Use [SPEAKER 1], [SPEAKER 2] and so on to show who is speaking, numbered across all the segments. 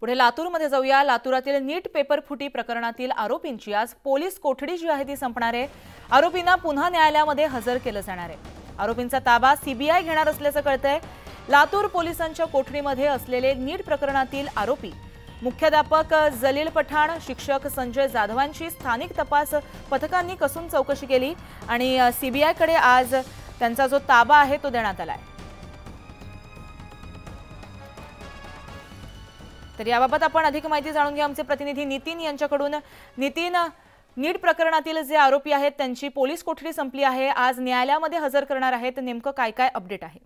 [SPEAKER 1] पुढे लातूरमध्ये जाऊया। लातूरातील नीट पेपर फुटी प्रकरणातील आरोपींची आज पोलीस कोठडी जी आहे ती संपणार आहे। आरोपींना पुन्हा न्यायालयामध्ये हजर केलं जाणार आहे। आरोपींचा ताबा सीबीआय घेणार असल्याचं कळतंय। लातूर पोलिसांच्या कोठडीमध्ये असलेले नीट प्रकरणातील आरोपी मुख्याध्यापक जलील पठाण, शिक्षक संजय जाधवांची स्थानिक तपास पथकांनी कसून चौकशी केली आणि सीबीआयकडे आज त्यांचा जो ताबा आहे तो देण्यात आलाय। तर याबाबत आपण अधिक माहिती जाणून घेऊ आमचे प्रतिनिधी नितीन यांच्याकडून। नितीन, नीट प्रकरणातील जे आरोपी आहेत त्यांची पोलीस कोठडी संपली आहे, आज न्यायालयामध्ये हजर करणार आहेत, नेमकं काय काय अपडेट आहे?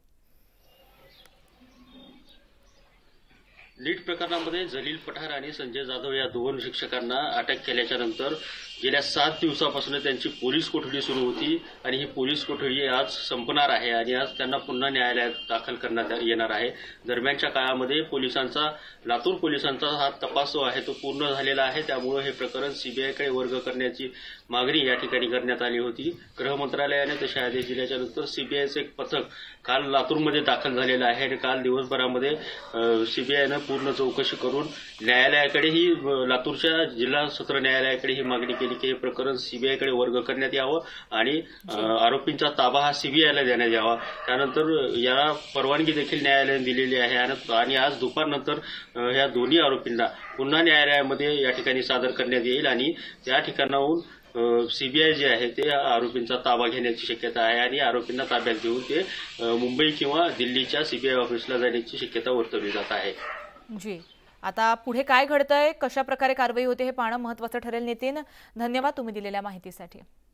[SPEAKER 2] नीट प्रकरणामध्ये जलील पठाण आणि संजय जाधव या दोन शिक्षकांना अटक केल्याच्या नंतर गेल्या 7 दिवसापासून त्यांची पोलीस कोठडी सुरू होती आणि ही पोलीस कोठडी आज संपणार आहे आणि आज त्यांना पुन्हा न्यायालयात दाखल करण्यात येणार आहे। दरम्यानच्या काळामध्ये लातूर पोलिसांचा हा तपास जो आहे तो पूर्ण झालेला आहे, त्यामुळे हे प्रकरण सीबीआयकडे वर्ग करण्याची मागणी या ठिकाणी करण्यात आली होती। गृह मंत्रालयाने तसे आदेश दिल्याच्या नंतर सीबीआयचे एक पथक काल लातूरमध्ये दाखल झालेलं आहे आणि काल दिवसभरामध्ये सीबीआयनं पूर्ण चौकशी करून न्यायालयाकडे ही लातूरच्या जिल्हा सत्र न्यायालयाकडे ही मागणी केली की हे प्रकरण सीबीआयकडे वर्ग करण्यात यावं आणि आरोपींचा ताबा हा सीबीआयला देण्यात यावा। त्यानंतर याला परवानगी देखील न्यायालयाने दिलेली आहे आणि आज दुपारनंतर या दोन्ही आरोपींना पुन्हा न्यायालयामध्ये या ठिकाणी सादर करण्यात येईल आणि त्या ठिकाणाहून सीबीआय जे आहे ते आरोपींचा ताबा घेण्याची शक्यता आहे आणि आरोपींना ताब्यात घेऊन ते मुंबई किंवा दिल्लीच्या सीबीआय ऑफिसला जाण्याची शक्यता वर्तवली जात आहे।
[SPEAKER 1] जी, आता पुढे काय घडतंय, कशा प्रकारे कारवाई होते हे पाहणं महत्त्वाचं ठरेल। नितीन, धन्यवाद तुम्ही दिलेल्या माहितीसाठी।